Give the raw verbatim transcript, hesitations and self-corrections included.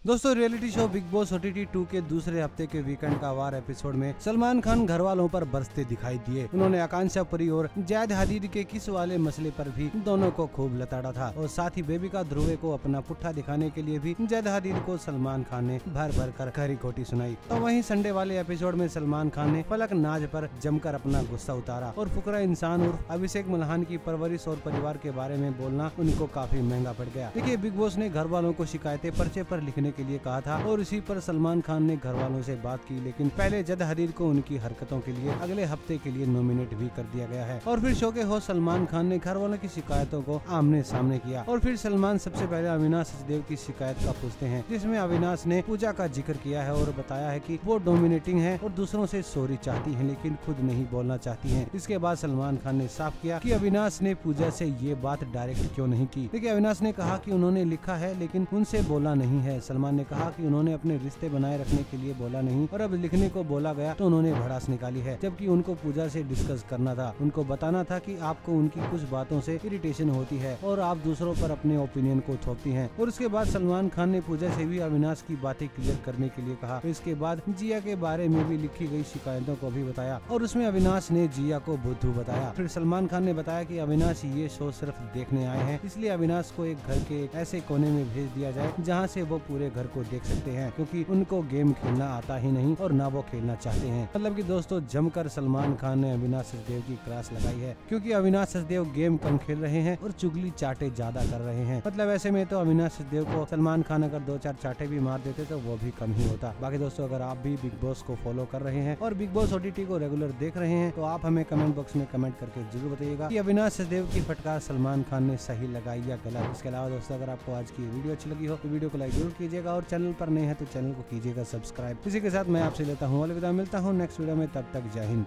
दोस्तों reality show Bigg Boss OTT two के दूसरे हफ्ते के वीकेंड का वार एपिसोड में सलमान खान घर वालों पर बरसते दिखाई दिए। उन्होंने आकांक्षा परी और जायद हदीद के किस वाले मसले पर भी दोनों को खूब लताड़ा था और साथ ही बेबी का ध्रुवे को अपना पुट्ठा दिखाने के लिए भी जायद हदीद को सलमान खान ने भर भर कर खरी खोटी सुनाई। तो वहीं संडे वाले एपिसोड में सलमान खान ने फलक नाज पर जमकर अपना गुस्सा उतारा और फुकरा इंसान और अभिषेक मल्हान की परवरिश और परिवार के बारे में बोलना उनको काफी महंगा पड़ गया। देखिए, बिग बॉस ने घर वालों को शिकायतें पर्चे पर लिखने के लिए कहा था और इसी पर सलमान खान ने घर वालों से बात की, लेकिन पहले जायद हदीद को उनकी हरकतों के लिए अगले हफ्ते के लिए नॉमिनेट भी कर दिया गया है। और फिर शो के होस्ट सलमान खान ने घर वालों की शिकायतों को आमने सामने किया और फिर सलमान सबसे पहले अविनाश सचदेव की शिकायत का पूछते हैं, जिसमें अविनाश ने पूजा का जिक्र किया है और बताया है कि वो डोमिनेटिंग है और दूसरों से सॉरी चाहती है लेकिन खुद नहीं बोलना चाहती है। इसके बाद सलमान खान ने साफ किया कि अविनाश ने पूजा से ये बात डायरेक्ट क्यों नहीं की। देखिए, अविनाश ने कहा कि उन्होंने लिखा है लेकिन उनसे बोला नहीं है। सलमान ने कहा कि उन्होंने अपने रिश्ते बनाए रखने के लिए बोला नहीं और अब लिखने को बोला गया तो उन्होंने भड़ास निकाली है, जबकि उनको पूजा से डिस्कस करना था। उनको बताना था कि आपको उनकी कुछ बातों से इरिटेशन होती है और आप दूसरों पर अपने ओपिनियन को थोपती हैं। और उसके बाद सलमान खान ने पूजा से भी अविनाश की बातें क्लियर करने के लिए कहा। तो इसके बाद जिया के बारे में भी लिखी गई शिकायतों को भी बताया और उसमें अविनाश ने जिया को बुद्धू बताया। फिर सलमान खान ने बताया कि अविनाश ये शो सिर्फ देखने आए हैं, इसलिए अविनाश को एक घर के ऐसे कोने में भेज दिया जाए जहाँ से वो पूरे घर को देख सकते हैं, क्योंकि उनको गेम खेलना आता ही नहीं और ना वो खेलना चाहते हैं। मतलब कि दोस्तों, जमकर सलमान खान ने अविनाश सचदेव की क्लास लगाई है, क्योंकि अविनाश सचदेव गेम कम खेल रहे हैं और चुगली चाटे ज्यादा कर रहे हैं। मतलब ऐसे में तो अविनाश सचदेव को सलमान खान अगर दो चार चाटे भी मार देते तो वो भी कम ही होता। बाकी दोस्तों, अगर आप भी बिग बॉस को फॉलो कर रहे हैं और बिग बॉस ओटीटी को रेगुलर देख रहे हैं तो आप हमें कमेंट बॉक्स में कमेंट करके जरूर बताइएगा कि अविनाश सचदेव की फटकार सलमान खान ने सही लगाई या गलत। इसके अलावा दोस्तों, अगर आपको आज की वीडियो अच्छी लगी हो तो वीडियो को लाइक जरूर कीजिएगा और चैनल पर नए हैं तो चैनल को कीजिएगा सब्सक्राइब। इसी के साथ मैं आपसे लेता हूँ अलविदा, मिलता हूँ नेक्स्ट वीडियो में, तब तक जय हिंद।